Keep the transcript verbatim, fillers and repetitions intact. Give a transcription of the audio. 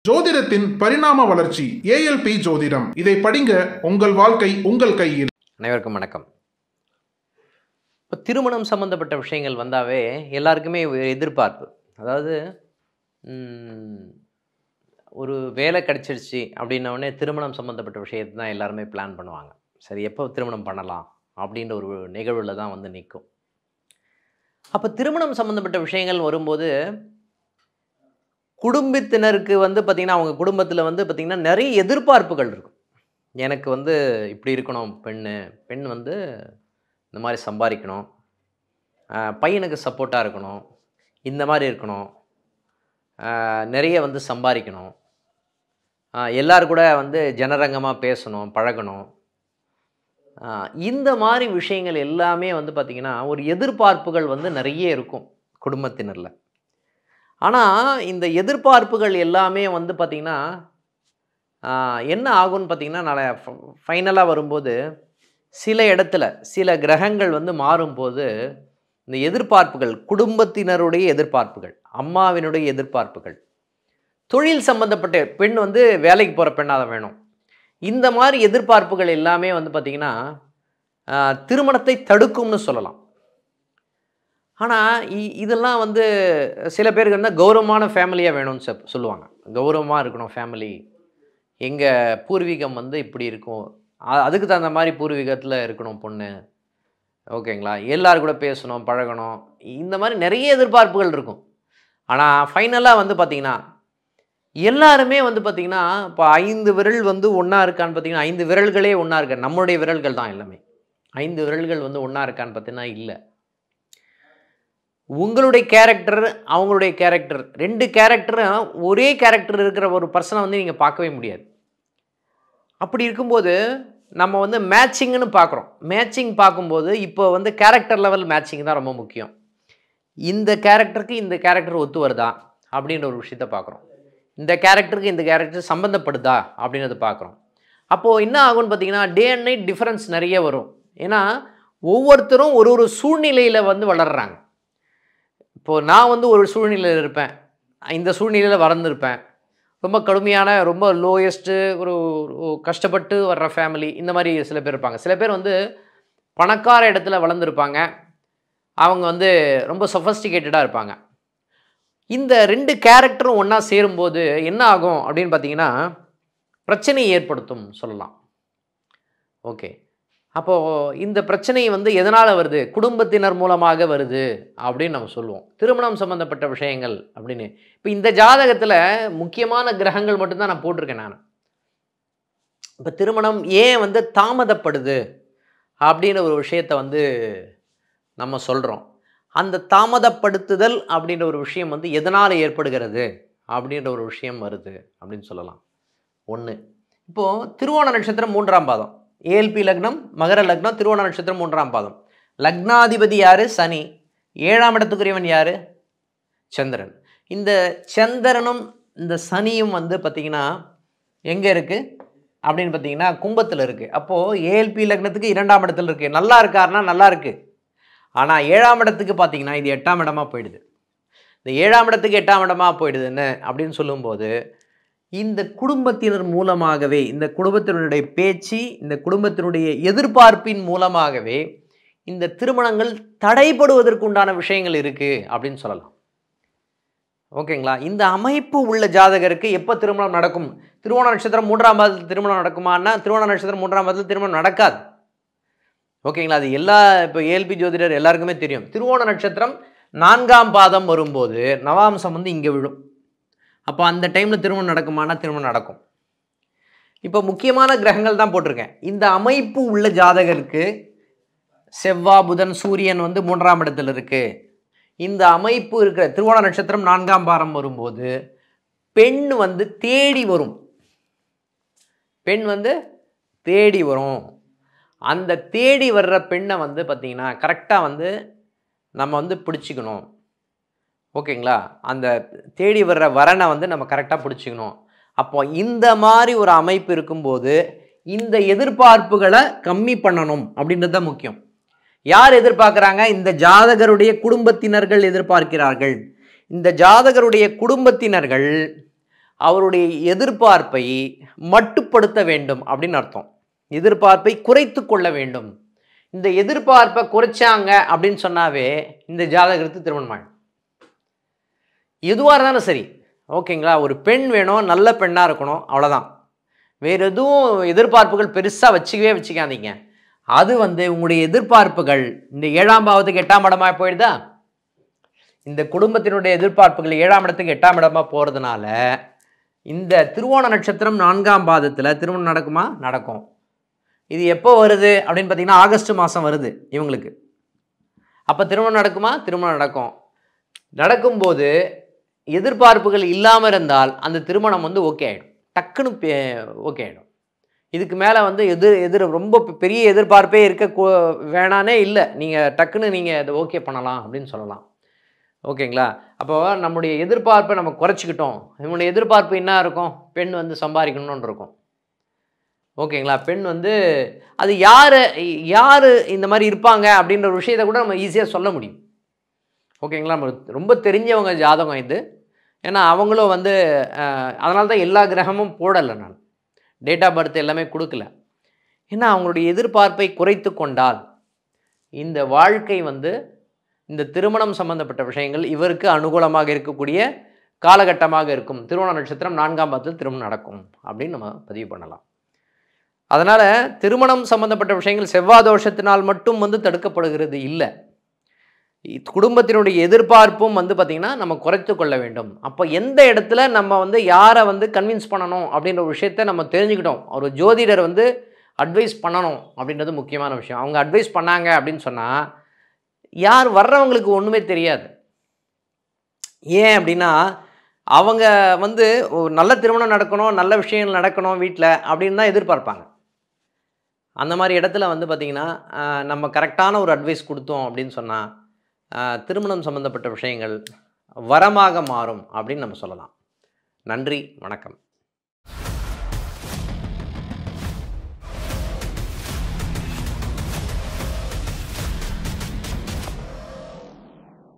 ஜோதிடத்தின் பரிணாம வளர்ச்சி ஏஎல்பி ஜோதிடம். இதை படிங்க, உங்கள் வாழ்க்கை உங்கள் கையில். அனைவருக்கும் வணக்கம். இப்போ திருமணம் சம்மந்தப்பட்ட விஷயங்கள் வந்தாவே எல்லாருக்குமே எதிர்பார்ப்பு. அதாவது ஒரு வேலை கிடச்சிருச்சு அப்படின்னோடனே திருமணம் சம்மந்தப்பட்ட விஷயத்தை தான் எல்லாருமே பிளான் பண்ணுவாங்க. சரி, எப்போ திருமணம் பண்ணலாம் அப்படின்ற ஒரு நிகழ்வில் தான் வந்து நிற்கும். அப்போ திருமணம் சம்மந்தப்பட்ட விஷயங்கள் வரும்போது குடும்பத்தினருக்கு வந்து பார்த்திங்கன்னா, அவங்க குடும்பத்தில் வந்து பார்த்திங்கன்னா நிறைய எதிர்பார்ப்புகள் இருக்கும். எனக்கு வந்து இப்படி இருக்கணும், பெண்ணு பெண் வந்து இந்த மாதிரி சம்பாதிக்கணும், பையனுக்கு சப்போர்ட்டாக இருக்கணும், இந்த மாதிரி இருக்கணும், நிறைய வந்து சம்பாதிக்கணும், எல்லாரும் கூட வந்து ஜனரங்கமாக பேசணும், பழகணும். இந்த மாதிரி விஷயங்கள் எல்லாமே வந்து பார்த்திங்கன்னா ஒரு எதிர்பார்ப்புகள் வந்து நிறைய இருக்கும் குடும்பத்தினரில். ஆனால் இந்த எதிர்பார்ப்புகள் எல்லாமே வந்து பார்த்திங்கன்னா என்ன ஆகும்னு பார்த்திங்கன்னா, நாளை ஃபைனலாக வரும்போது சில இடத்துல சில கிரகங்கள் வந்து மாறும்போது இந்த எதிர்பார்ப்புகள், குடும்பத்தினருடைய எதிர்பார்ப்புகள், அம்மாவினுடைய எதிர்பார்ப்புகள், தொழில் சம்மந்தப்பட்ட பெண் வந்து வேலைக்கு போகிற பெண்ணாக தான் வேணும், இந்த மாதிரி எதிர்பார்ப்புகள் எல்லாமே வந்து பார்த்திங்கன்னா திருமணத்தை தடுக்கும்னு சொல்லலாம். ஆனால் இதெல்லாம் வந்து சில பேருக்கு வந்து கௌரவமான ஃபேமிலியாக வேணும்னு சொ சொல்லுவாங்க. கௌரவமாக இருக்கணும் ஃபேமிலி, எங்கள் பூர்வீகம் வந்து இப்படி இருக்கும், அதுக்கு தகுந்த மாதிரி பூர்வீகத்தில் இருக்கணும் பொண்ணு, ஓகேங்களா, எல்லோரும் கூட பேசணும், பழகணும், இந்த மாதிரி நிறைய எதிர்பார்ப்புகள் இருக்கும். ஆனால் ஃபைனலாக வந்து பார்த்திங்கன்னா எல்லாருமே வந்து பார்த்திங்கன்னா இப்போ ஐந்து விரல் வந்து ஒன்றா இருக்கான்னு பார்த்திங்கன்னா, ஐந்து விரல்களே ஒன்றா இருக்க, நம்மளுடைய விரல்கள் தான் எல்லாமே, ஐந்து விரல்கள் வந்து ஒன்றா இருக்கான்னு பார்த்தீங்கன்னா இல்லை. உங்களுடைய கேரக்டர், அவங்களுடைய கேரக்டர், ரெண்டு கேரக்டரும் ஒரே கேரக்டர் இருக்கிற ஒரு பர்சனை வந்து நீங்கள் பார்க்கவே முடியாது. அப்படி இருக்கும்போது நம்ம வந்து மேட்சிங்னு பார்க்குறோம். மேட்சிங் பார்க்கும்போது இப்போ வந்து கேரக்டர் லெவல் மேட்சிங் தான் ரொம்ப முக்கியம். இந்த கேரக்டருக்கு இந்த கேரக்டர் ஒத்து வருதா அப்படின்ற ஒரு விஷயத்த பார்க்குறோம். இந்த கேரக்டருக்கு இந்த கேரக்டர் சம்மந்தப்படுதா அப்படின்றத பார்க்குறோம். அப்போது என்ன ஆகும்னு பார்த்தீங்கன்னா டே அண்ட் நைட் டிஃப்ரென்ஸ் நிறைய வரும். ஏன்னா ஒவ்வொருத்தரும் ஒரு ஒரு சூழ்நிலையில் வந்து வளர்கிறாங்க. இப்போது நான் வந்து ஒரு சூழ்நிலையில் இருப்பேன், இந்த சூழ்நிலையில் வளர்ந்துருப்பேன், ரொம்ப கடுமையான ரொம்ப லோயஸ்ட்டு ஒரு கஷ்டப்பட்டு வர்ற ஃபேமிலி, இந்த மாதிரி சில பேர் இருப்பாங்க. சில பேர் வந்து பணக்கார இடத்துல வளர்ந்துருப்பாங்க, அவங்க வந்து ரொம்ப சொஃபஸ்டிகேட்டடாக இருப்பாங்க. இந்த ரெண்டு கேரக்டரும் ஒன்றா சேரும்போது என்ன ஆகும் அப்படின்னு பார்த்தீங்கன்னா பிரச்சனையை ஏற்படுத்தும் சொல்லலாம். ஓகே, அப்போது இந்த பிரச்சனை வந்து எதனால் வருது, குடும்பத்தினர் மூலமாக வருது அப்படின்னு நம்ம சொல்லுவோம். திருமணம் சம்மந்தப்பட்ட விஷயங்கள் அப்படின்னு இப்போ இந்த ஜாதகத்தில் முக்கியமான கிரகங்கள் மட்டும்தான் நான் போட்டிருக்கேன். நான் இப்போ திருமணம் ஏன் வந்து தாமதப்படுது அப்படின்ற ஒரு விஷயத்தை வந்து நம்ம சொல்கிறோம். அந்த தாமதப்படுத்துதல் அப்படின்ற ஒரு விஷயம் வந்து எதனால் ஏற்படுகிறது அப்படின்ற ஒரு விஷயம் வருது அப்படின்னு சொல்லலாம். ஒன்று, இப்போது திருவோண நட்சத்திரம் மூன்றாம் பாதம், ஏஎல்பி லக்னம், மகர லக்னம், திருவோண நட்சத்திரம் மூன்றாம் பாதம். லக்னாதிபதி யார்? சனி. ஏழாம் இடத்துக்குரியவன் யார்? சந்திரன். இந்த சந்திரனும் இந்த சனியும் வந்து பார்த்திங்கன்னா எங்கே இருக்குது அப்படின்னு பார்த்தீங்கன்னா கும்பத்தில் இருக்குது. அப்போது ஏஎல்பி லக்னத்துக்கு இரண்டாம் இடத்துல இருக்குது. நல்லா இருக்காருன்னா நல்லா இருக்குது. ஆனால் ஏழாம் இடத்துக்கு பார்த்திங்கன்னா இது எட்டாம் இடமாக போயிடுது. இந்த ஏழாம் இடத்துக்கு எட்டாம் இடமாக போயிடுதுன்னு அப்படின்னு சொல்லும்போது இந்த குடும்பத்தினர் மூலமாகவே, இந்த குடும்பத்தினுடைய பேச்சு, இந்த குடும்பத்தினுடைய எதிர்பார்ப்பின் மூலமாகவே இந்த திருமணங்கள் தடைபடுவதற்குண்டான விஷயங்கள் இருக்குது அப்படின்னு சொல்லலாம். ஓகேங்களா? இந்த அமைப்பு உள்ள ஜாதகருக்கு எப்போ திருமணம் நடக்கும்? திருவோண நட்சத்திரம் மூன்றாம் பாதத்தில் திருமணம் நடக்குமான்னா திருவோண நட்சத்திரம் மூன்றாம் பாதத்தில் திருமணம் நடக்காது. ஓகேங்களா? அது எல்லா இப்போ ஏஎல்பி ஜோதிடர் எல்லாருக்குமே தெரியும். திருவோண நட்சத்திரம் நான்காம் பாதம் வரும்போது நவாம்சம் வந்து இங்கே விழும். அப்போ அந்த டைமில் திருமணம் நடக்குமானா திருமணம் நடக்கும். இப்போ முக்கியமான கிரகங்கள் தான் போட்டிருக்கேன். இந்த அமைப்பு உள்ள ஜாதகருக்கு செவ்வாய், புதன், சூரியன் வந்து மூன்றாம் இடத்துல இருக்குது. இந்த அமைப்பு இருக்கிற திருவோண நட்சத்திரம் நான்காம் பாதம் வரும்போது பெண் வந்து தேடி வரும். பெண் வந்து தேடி வரும். அந்த தேடி வர்ற பெண்ணை வந்து பார்த்திங்கன்னா கரெக்டாக வந்து நம்ம வந்து பிடிச்சிக்கணும். ஓகேங்களா? அந்த தேடி வர்ற வரனை வந்து நம்ம கரெக்டாக பிடிச்சிக்கணும். அப்போ இந்த மாதிரி ஒரு அமைப்பு இருக்கும்போது இந்த எதிர்பார்ப்புகளை கம்மி பண்ணணும் அப்படின்றது தான் முக்கியம். யார் எதிர்பார்க்குறாங்க? இந்த ஜாதகருடைய குடும்பத்தினர்கள் எதிர்பார்க்கிறார்கள். இந்த ஜாதகருடைய குடும்பத்தினர்கள் அவருடைய எதிர்பார்ப்பை மட்டுப்படுத்த வேண்டும் அப்படின்னு அர்த்தம். எதிர்பார்ப்பை குறைத்து கொள்ள வேண்டும். இந்த எதிர்பார்ப்பை குறைச்சாங்க அப்படின்னு சொன்னாவே இந்த ஜாதகத்துக்கு திருமணம் ஆகும். எதுவாக இருந்தாலும் சரி, ஓகேங்களா? ஒரு பெண் வேணும், நல்ல பெண்ணாக இருக்கணும், அவ்வளோதான். வேறு எதுவும் எதிர்பார்ப்புகள் பெருசாக வச்சுக்கவே வச்சுக்காதீங்க. அது வந்து உங்களுடைய எதிர்பார்ப்புகள் இந்த ஏழாம் பாவத்துக்கு எட்டாம் இடமாக போயிடுதா? இந்த குடும்பத்தினுடைய எதிர்பார்ப்புகள் ஏழாம் இடத்துக்கு எட்டாம் இடமாக போகிறதுனால இந்த திருவோண நட்சத்திரம் நான்காம் பாதத்தில் திருமணம் நடக்குமா? நடக்கும். இது எப்போ வருது அப்படின்னு பார்த்தீங்கன்னா ஆகஸ்ட் மாதம் வருது இவங்களுக்கு. அப்போ திருமணம் நடக்குமா? திருமணம் நடக்கும். நடக்கும்போது எதிர்பார்ப்புகள் இல்லாமல் இருந்தால் அந்த திருமணம் வந்து ஓகே ஆகிடும், டக்குன்னு ஓகே ஆகிடும். இதுக்கு மேலே வந்து எதிர் எதிர் ரொம்ப பெரிய எதிர்பார்ப்பே இருக்க வேணானே இல்லை, நீங்கள் டக்குன்னு நீங்கள் அதை ஓகே பண்ணலாம் அப்படின்னு சொல்லலாம். ஓகேங்களா? அப்போ நம்முடைய எதிர்பார்ப்பை நம்ம குறைச்சிக்கிட்டோம். நம்முடைய எதிர்பார்ப்பு என்ன இருக்கும்? பெண் வந்து சம்பாதிக்கணும்னு இருக்கும். ஓகேங்களா? பெண் வந்து அது யார் யார் இந்த மாதிரி இருப்பாங்க அப்படின்ற ஒரு விஷயத்தை கூட நம்ம ஈஸியாக சொல்ல முடியும். ஓகேங்களா? நம்ம ரொம்ப தெரிஞ்சவங்க ஜாதகம் இது. ஏன்னா அவங்களும் வந்து அதனால தான் எல்லா கிரகமும் போடலை, நான் டேட் ஆஃப் பர்த் எல்லாமே கொடுக்கல. ஏன்னா அவங்களுடைய எதிர்பார்ப்பை குறைத்து கொண்டால் இந்த வாழ்க்கை வந்து இந்த திருமணம் சம்பந்தப்பட்ட விஷயங்கள் இவருக்கு அனுகூலமாக இருக்கக்கூடிய காலகட்டமாக இருக்கும். திருவோண நட்சத்திரம் நான்காம் பாதத்தில் திருமணம் நடக்கும் அப்படின்னு நம்ம பதிவு பண்ணலாம். அதனால் திருமணம் சம்பந்தப்பட்ட விஷயங்கள் செவ்வாய் தோஷத்தினால் மட்டும் வந்து தடுக்கப்படுகிறது இல்லை. குடும்பத்தினுடைய எதிர்பார்ப்பும் வந்து பார்த்திங்கன்னா நம்ம குறைத்து கொள்ள வேண்டும். அப்போ எந்த இடத்துல நம்ம வந்து யாரை வந்து கன்வின்ஸ் பண்ணணும் அப்படின்ற ஒரு விஷயத்தை நம்ம தெரிஞ்சுக்கிட்டோம். ஒரு ஜோதிடர் வந்து அட்வைஸ் பண்ணணும் அப்படின்றது முக்கியமான விஷயம். அவங்க அட்வைஸ் பண்ணாங்க அப்படின்னு சொன்னால் யார் வர்றவங்களுக்கு ஒன்றுமே தெரியாது. ஏன் அப்படின்னா அவங்க வந்து ஒரு நல்ல திருமணம் நடக்கணும், நல்ல விஷயங்கள் நடக்கணும் வீட்டில் அப்படின்னு தான் எதிர்பார்ப்பாங்க. அந்த மாதிரி இடத்துல வந்து பார்த்திங்கன்னா நம்ம கரெக்டான ஒரு அட்வைஸ் கொடுத்தோம் அப்படின்னு சொன்னால் திருமணம் சம்பந்தப்பட்ட விஷயங்கள் வரமாக மாறும் அப்படின்னு நம்ம சொல்லலாம். நன்றி, வணக்கம்.